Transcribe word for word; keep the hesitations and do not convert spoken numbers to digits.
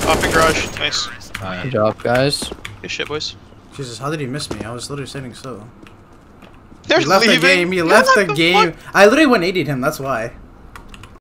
Off in garage. Nice. Nice. Good job, guys. Good shit, boys. Jesus, how did he miss me? I was literally sitting still. They're He left leaving. the game. He Yeah, left the the game. fuck? I literally one eightied him. That's why.